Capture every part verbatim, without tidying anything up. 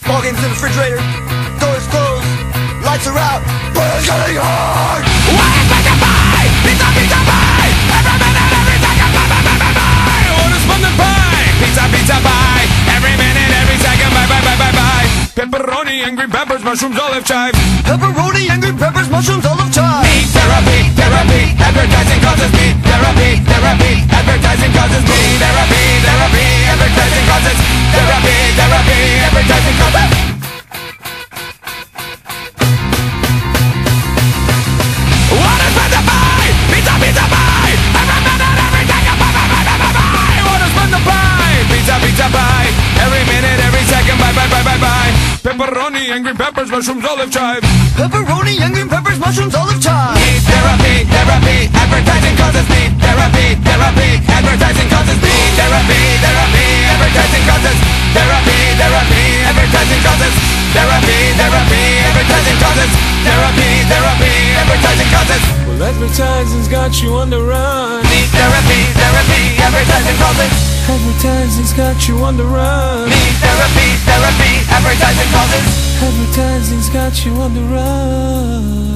Ball games in the refrigerator, doors closed, lights are out, but it's getting hard. What is meant to buy? Pizza, pizza, pie. Every minute, every second, buy, buy, buy, buy, buy. What is fun to buy? Pizza, pizza, buy. Every minute, every second, buy, buy, buy, buy, buy. Pepperoni and green peppers, mushrooms, olive chive. Pepperoni and green peppers, mushrooms, olive chive. Me therapy, therapy. Advertising causes me therapy, therapy. Advertising causes me therapy, therapy. Advertising causes therapy, therapy. Advertising causes. What is meant to buy? Pizza, pizza, buy. Every minute, every second, buy, buy, buy, buy, buy, buy. What is meant to buy? Pizza, pizza, buy. Every minute, every second, buy, buy, buy, buy, buy. Pepperoni and green peppers, mushrooms, olive chive. Pepperoni and green peppers, mushrooms, olive chive. Me therapy, therapy. Advertising causes me therapy, therapy. Advertising causes me therapy, therapy. Advertising causes therapy, therapy. Advertising causes therapy, therapy. Advertising causes therapy, therapy. Advertising causes. Well, advertising's got you on the run. Me therapy, therapy. Advertising causes. Advertising's got you on the run. Me therapy, therapy. Advertising causes. Advertising's got you on the run.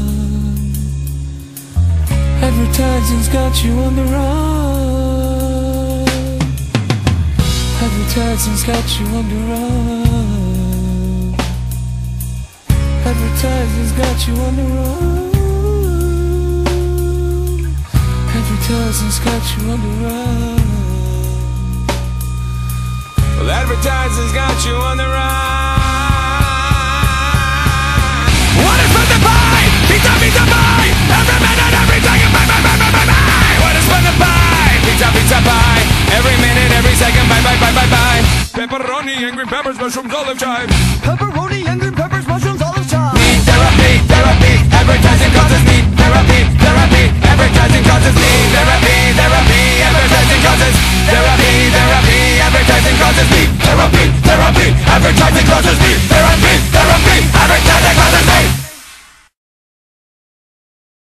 Advertising's got you on the run. Advertising's got you on the run. Advertising's got you on the run. Advertising's got you on the run. Well, advertising's got you on the run. What is fun to buy? Pizza, pizza, buy. Every minute, every second, buy, buy, buy, buy, buy, buy. What is fun to buy? Pizza, pizza, buy. Every minute, every second, buy, buy, buy, buy, buy. Pepperoni and green peppers, mushrooms, olive chive. Pepperoni and green peppers, mushrooms, olive chive. Me therapy, therapy. Advertising causes me therapy, therapy. Advertising causes me therapy, therapy. Advertising causes therapy, therapy. Advertising causes me therapy, therapy. Advertising causes me therapy.